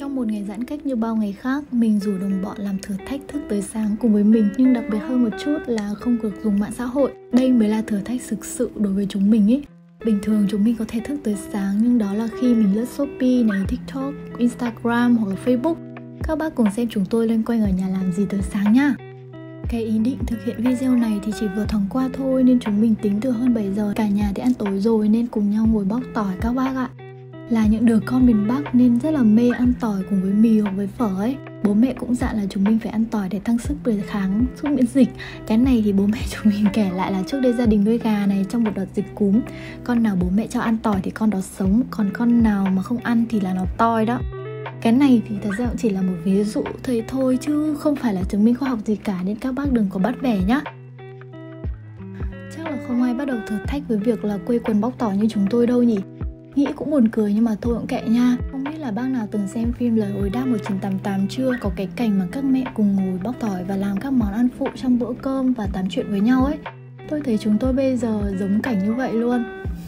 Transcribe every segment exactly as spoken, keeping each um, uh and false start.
Trong một ngày giãn cách như bao ngày khác, mình rủ đồng bọn làm thử thách thức tới sáng cùng với mình. Nhưng đặc biệt hơn một chút là không được dùng mạng xã hội. Đây mới là thử thách thực sự đối với chúng mình ý. Bình thường chúng mình có thể thức tới sáng, nhưng đó là khi mình lướt Shopee này, TikTok, Instagram hoặc là Facebook. Các bác cùng xem chúng tôi loanh quanh ở nhà làm gì tới sáng nhá. Cái ý định thực hiện video này thì chỉ vừa thoáng qua thôi, nên chúng mình tính từ hơn bảy giờ cả nhà thì ăn tối rồi nên cùng nhau ngồi bóc tỏi các bác ạ. Là những đứa con miền Bắc nên rất là mê ăn tỏi cùng với mì hoặc với phở ấy. Bố mẹ cũng dặn là chúng mình phải ăn tỏi để tăng sức đề kháng, sức miễn dịch. Cái này thì bố mẹ chúng mình kể lại là trước đây gia đình nuôi gà này, trong một đợt dịch cúm, con nào bố mẹ cho ăn tỏi thì con đó sống, còn con nào mà không ăn thì là nó toi đó. Cái này thì thật ra cũng chỉ là một ví dụ thôi thôi chứ không phải là chứng minh khoa học gì cả, nên các bác đừng có bắt bẻ nhá. Chắc là không ai bắt đầu thử thách với việc là quây quần bóc tỏi như chúng tôi đâu nhỉ. Nghĩ cũng buồn cười nhưng mà thôi cũng kệ nha. Không biết là bác nào từng xem phim Lời Hồi Đáp một chín tám tám chưa? Có cái cảnh mà các mẹ cùng ngồi bóc tỏi và làm các món ăn phụ trong bữa cơm và tám chuyện với nhau ấy. Tôi thấy chúng tôi bây giờ giống cảnh như vậy luôn.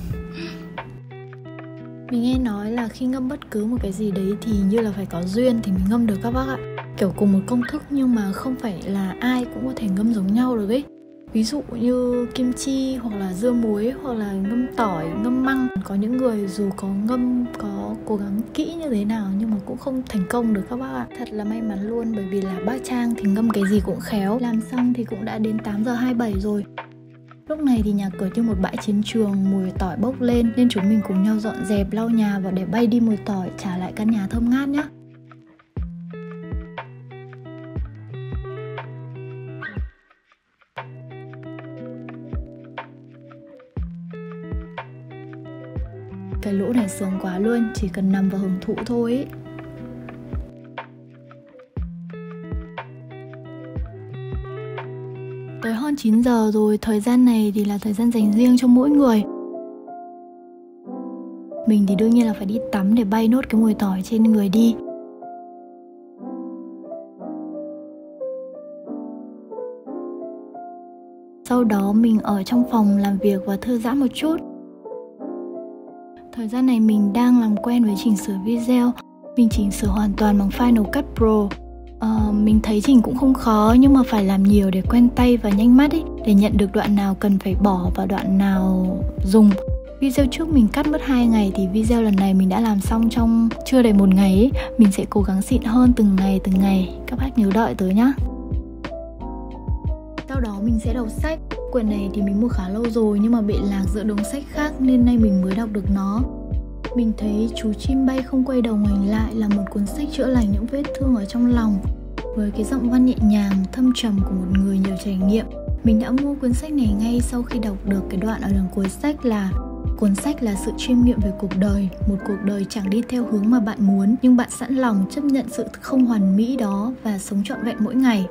Mình nghe nói là khi ngâm bất cứ một cái gì đấy thì như là phải có duyên thì mình ngâm được các bác ạ. Kiểu cùng một công thức nhưng mà không phải là ai cũng có thể ngâm giống nhau được ấy. Ví dụ như kim chi hoặc là dưa muối hoặc là ngâm tỏi, ngâm măng. Có những người dù có ngâm, có cố gắng kỹ như thế nào nhưng mà cũng không thành công được các bác ạ. Thật là may mắn luôn, bởi vì là bác Trang thì ngâm cái gì cũng khéo. Làm xong thì cũng đã đến tám giờ hai mươi bảy rồi. Lúc này thì nhà cửa như một bãi chiến trường, mùi tỏi bốc lên nên chúng mình cùng nhau dọn dẹp, lau nhà và để bay đi mùi tỏi, trả lại căn nhà thơm ngát nhá. Cái lũ này sướng quá luôn, chỉ cần nằm và hưởng thụ thôi ý. Tới hơn chín giờ rồi, thời gian này thì là thời gian dành riêng cho mỗi người. Mình thì đương nhiên là phải đi tắm để bay nốt cái mùi tỏi trên người đi. Sau đó mình ở trong phòng làm việc và thư giãn một chút. Thời gian này mình đang làm quen với chỉnh sửa video. Mình chỉnh sửa hoàn toàn bằng Final Cut Pro. Ờ, mình thấy chỉnh cũng không khó nhưng mà phải làm nhiều để quen tay và nhanh mắt ý, để nhận được đoạn nào cần phải bỏ và đoạn nào dùng. Video trước mình cắt mất hai ngày thì video lần này mình đã làm xong trong chưa đầy một ngày ý. Mình sẽ cố gắng xịn hơn từng ngày từng ngày. Các bác nhớ đợi tới nhá. Sau đó mình sẽ đọc sách. Quyển này thì mình mua khá lâu rồi nhưng mà bị lạc giữa đống sách khác nên nay mình mới đọc được nó. Mình thấy Chú Chim Bay Không Quay Đầu Ngoảnh Lại là một cuốn sách chữa lành những vết thương ở trong lòng. Với cái giọng văn nhẹ nhàng, thâm trầm của một người nhiều trải nghiệm. Mình đã mua cuốn sách này ngay sau khi đọc được cái đoạn ở đằng cuối sách là: cuốn sách là sự chiêm nghiệm về cuộc đời. Một cuộc đời chẳng đi theo hướng mà bạn muốn, nhưng bạn sẵn lòng chấp nhận sự không hoàn mỹ đó và sống trọn vẹn mỗi ngày.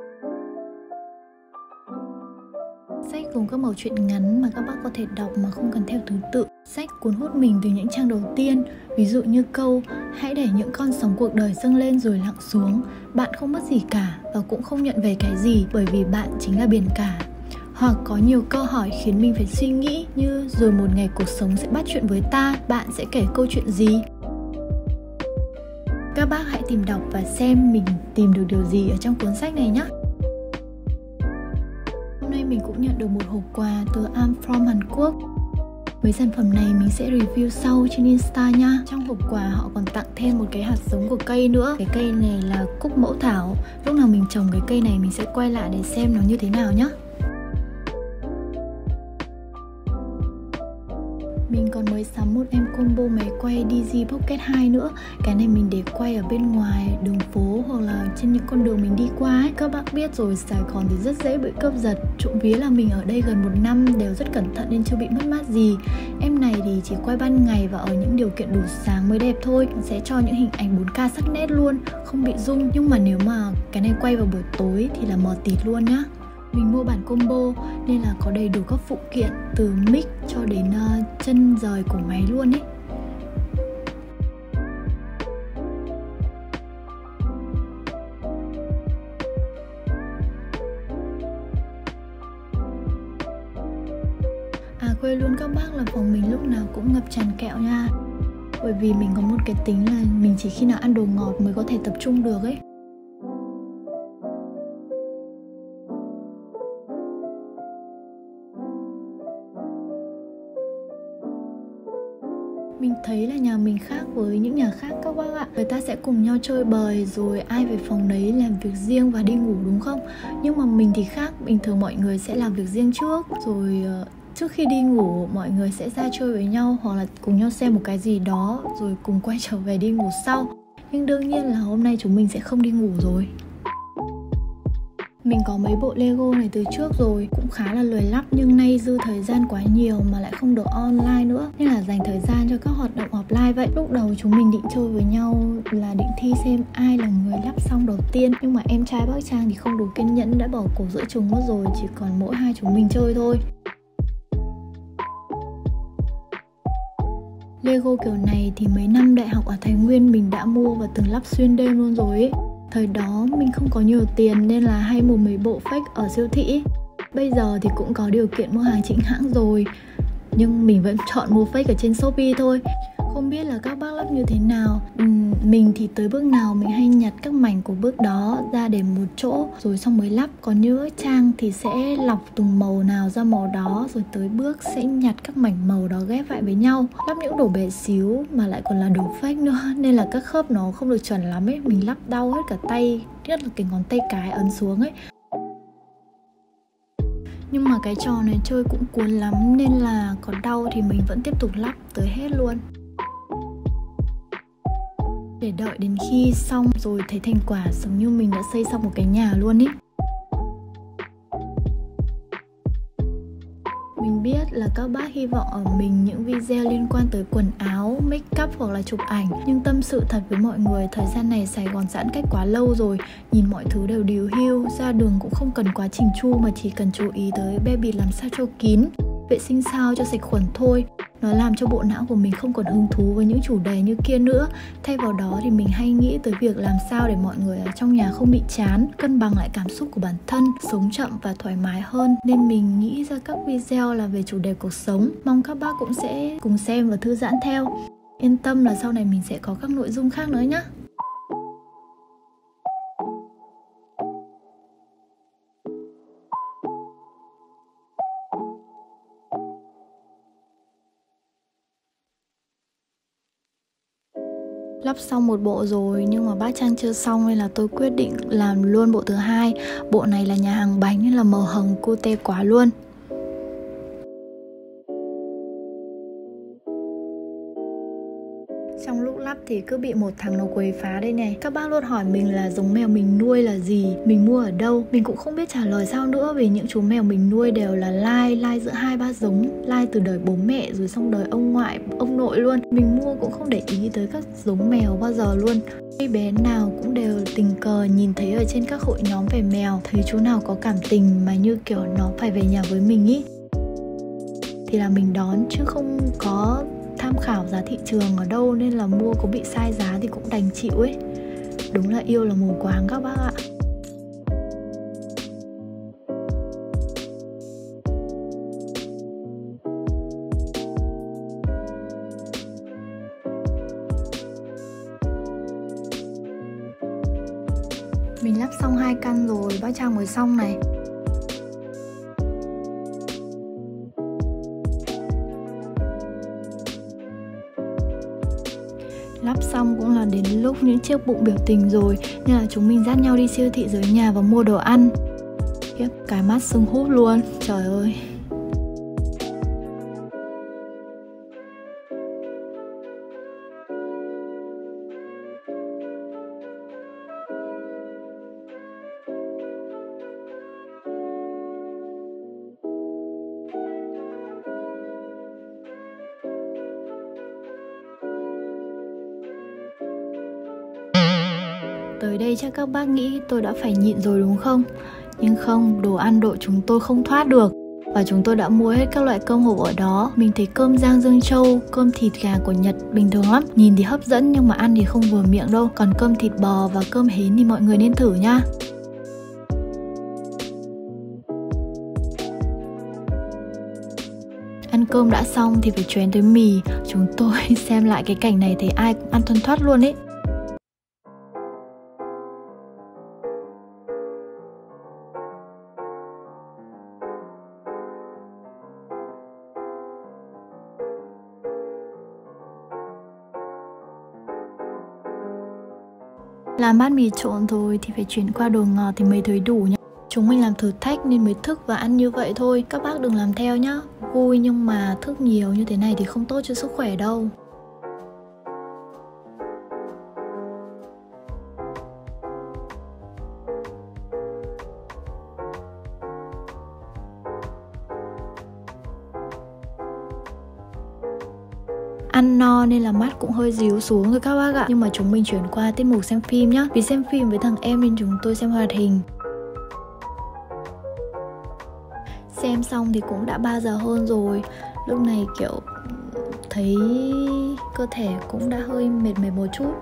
Sách gồm các mẩu chuyện ngắn mà các bác có thể đọc mà không cần theo thứ tự. Sách cuốn hút mình từ những trang đầu tiên, ví dụ như câu hãy để những con sóng cuộc đời dâng lên rồi lặng xuống. Bạn không mất gì cả và cũng không nhận về cái gì, bởi vì bạn chính là biển cả. Hoặc có nhiều câu hỏi khiến mình phải suy nghĩ như: rồi một ngày cuộc sống sẽ bắt chuyện với ta, bạn sẽ kể câu chuyện gì? Các bác hãy tìm đọc và xem mình tìm được điều gì ở trong cuốn sách này nhé. Hôm nay mình cũng nhận được một hộp quà từ I'm From Hàn Quốc. Mấy sản phẩm này mình sẽ review sau trên Insta nha. Trong hộp quà họ còn tặng thêm một cái hạt giống của cây nữa. Cái cây này là cúc mẫu thảo. Lúc nào mình trồng cái cây này mình sẽ quay lại để xem nó như thế nào nhé. Mình còn mới sắm một em combo máy quay đê giê Pocket hai nữa. Cái này mình để quay ở bên ngoài đường phố hoặc là trên những con đường mình đi qua ấy. Các bác biết rồi, Sài Gòn thì rất dễ bị cướp giật. Trộm vía là mình ở đây gần một năm đều rất cẩn thận nên chưa bị mất mát gì. Em này thì chỉ quay ban ngày và ở những điều kiện đủ sáng mới đẹp thôi. Nó sẽ cho những hình ảnh bốn K sắc nét luôn, không bị rung. Nhưng mà nếu mà cái này quay vào buổi tối thì là mờ tịt luôn nhá. Mình mua bản combo nên là có đầy đủ các phụ kiện từ mic cho đến uh, chân rời của máy luôn ấy. À quên luôn các bác là phòng mình lúc nào cũng ngập tràn kẹo nha. Bởi vì mình có một cái tính là mình chỉ khi nào ăn đồ ngọt mới có thể tập trung được ấy. Mình thấy là nhà mình khác với những nhà khác các bác ạ. Người ta sẽ cùng nhau chơi bời rồi ai về phòng đấy làm việc riêng và đi ngủ đúng không? Nhưng mà mình thì khác, bình thường mọi người sẽ làm việc riêng trước rồi uh, trước khi đi ngủ mọi người sẽ ra chơi với nhau hoặc là cùng nhau xem một cái gì đó rồi cùng quay trở về đi ngủ sau. Nhưng đương nhiên là hôm nay chúng mình sẽ không đi ngủ rồi. Mình có mấy bộ Lego này từ trước rồi, cũng khá là lười lắp nhưng nay dư thời gian quá nhiều mà lại không được online nữa nên là dành thời gian cho các hoạt động offline vậy. Lúc đầu chúng mình định chơi với nhau là định thi xem ai là người lắp xong đầu tiên, nhưng mà em trai bác Trang thì không đủ kiên nhẫn đã bỏ cuộc giữa chừng mất rồi, chỉ còn mỗi hai chúng mình chơi thôi. Lego kiểu này thì mấy năm đại học ở Thái Nguyên mình đã mua và từng lắp xuyên đêm luôn rồi ấy. Thời đó mình không có nhiều tiền nên là hay mua mấy bộ fake ở siêu thị. Bây giờ thì cũng có điều kiện mua hàng chính hãng rồi, nhưng mình vẫn chọn mua fake ở trên Shopee thôi. Không biết là các bác lắp như thế nào. uhm, Mình thì tới bước nào mình hay nhặt các mảnh của bước đó ra để một chỗ rồi xong mới lắp. Còn như Trang thì sẽ lọc từng màu nào ra màu đó, rồi tới bước sẽ nhặt các mảnh màu đó ghép lại với nhau. Lắp những đồ bé xíu mà lại còn là đồ fake nữa nên là các khớp nó không được chuẩn lắm ấy. Mình lắp đau hết cả tay, nhất là cái ngón tay cái ấn xuống ấy. Nhưng mà cái trò này chơi cũng cuốn lắm nên là có đau thì mình vẫn tiếp tục lắp tới hết luôn. Để đợi đến khi xong rồi thấy thành quả giống như mình đã xây xong một cái nhà luôn ý. Mình biết là các bác hy vọng ở mình những video liên quan tới quần áo, make up hoặc là chụp ảnh. Nhưng tâm sự thật với mọi người, thời gian này Sài Gòn giãn cách quá lâu rồi, nhìn mọi thứ đều điều hưu, ra đường cũng không cần quá chỉnh chu mà chỉ cần chú ý tới be bịt làm sao cho kín, vệ sinh sao cho sạch khuẩn thôi. Nó làm cho bộ não của mình không còn hứng thú với những chủ đề như kia nữa. Thay vào đó thì mình hay nghĩ tới việc làm sao để mọi người ở trong nhà không bị chán, cân bằng lại cảm xúc của bản thân, sống chậm và thoải mái hơn. Nên mình nghĩ ra các video là về chủ đề cuộc sống. Mong các bác cũng sẽ cùng xem và thư giãn theo. Yên tâm là sau này mình sẽ có các nội dung khác nữa nhé. Lắp xong một bộ rồi nhưng mà bác Trang chưa xong nên là tôi quyết định làm luôn bộ thứ hai. Bộ này là nhà hàng bánh nên là màu hồng cute quá luôn. Trong lúc lắp thì cứ bị một thằng nó quấy phá đây này. Các bác luôn hỏi mình là giống mèo mình nuôi là gì, mình mua ở đâu. Mình cũng không biết trả lời sao nữa vì những chú mèo mình nuôi đều là lai, lai giữa hai ba giống. Lai từ đời bố mẹ rồi xong đời ông ngoại, ông nội luôn. Mình mua cũng không để ý tới các giống mèo bao giờ luôn. Khi bé nào cũng đều tình cờ nhìn thấy ở trên các hội nhóm về mèo, thấy chú nào có cảm tình mà như kiểu nó phải về nhà với mình ý thì là mình đón, chứ không có tham khảo giá thị trường ở đâu nên là mua có bị sai giá thì cũng đành chịu ấy. Đúng là yêu là mù quáng các bác ạ. Mình lắp xong hai căn rồi, bác Trang mới xong này. Lắp xong cũng là đến lúc những chiếc bụng biểu tình rồi, nên là chúng mình dắt nhau đi siêu thị dưới nhà và mua đồ ăn. Khiếp, cái mắt sưng húp luôn, trời ơi. Tới đây chắc các bác nghĩ tôi đã phải nhịn rồi đúng không? Nhưng không, đồ ăn đội chúng tôi không thoát được. Và chúng tôi đã mua hết các loại cơm hộp ở đó. Mình thấy cơm rang Dương Châu, cơm thịt gà của Nhật bình thường lắm. Nhìn thì hấp dẫn nhưng mà ăn thì không vừa miệng đâu. Còn cơm thịt bò và cơm hến thì mọi người nên thử nha. Ăn Cơm đã xong thì phải chuyển tới mì. Chúng tôi xem lại cái cảnh này thấy ai cũng ăn thoăn thoắt luôn ấy. Làm bát mì trộn rồi thì phải chuyển qua đồ ngọt thì mới thấy đủ nhá. Chúng mình làm thử thách nên mới thức và ăn như vậy thôi. Các bác đừng làm theo nhá. Vui nhưng mà thức nhiều như thế này thì không tốt cho sức khỏe đâu. Ăn no nên là mắt cũng hơi díu xuống rồi các bác ạ. Nhưng mà chúng mình chuyển qua tiết mục xem phim nhá. Vì xem phim với thằng em nên chúng tôi xem hoạt hình. Xem xong thì cũng đã ba giờ hơn rồi. Lúc này kiểu thấy cơ thể cũng đã hơi mệt mệt một chút.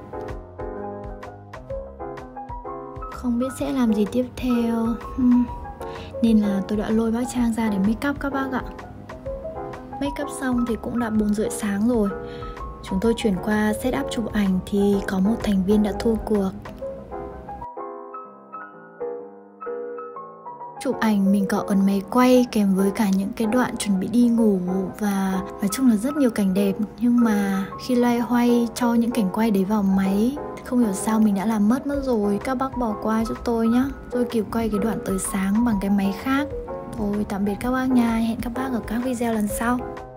Không biết sẽ làm gì tiếp theo. hmm. Nên là tôi đã lôi bác Trang ra để make up các bác ạ. Make up xong thì cũng đã bốn rưỡi sáng rồi. Chúng tôi chuyển qua setup chụp ảnh thì có một thành viên đã thua cuộc. Chụp ảnh mình có ấn máy quay kèm với cả những cái đoạn chuẩn bị đi ngủ. Và nói chung là rất nhiều cảnh đẹp. Nhưng mà khi loay hoay cho những cảnh quay đấy vào máy, không hiểu sao mình đã làm mất mất rồi. Các bác bỏ qua cho tôi nhá. Tôi kịp quay cái đoạn tới sáng bằng cái máy khác. Thôi tạm biệt các bác nha. Hẹn các bác ở các video lần sau.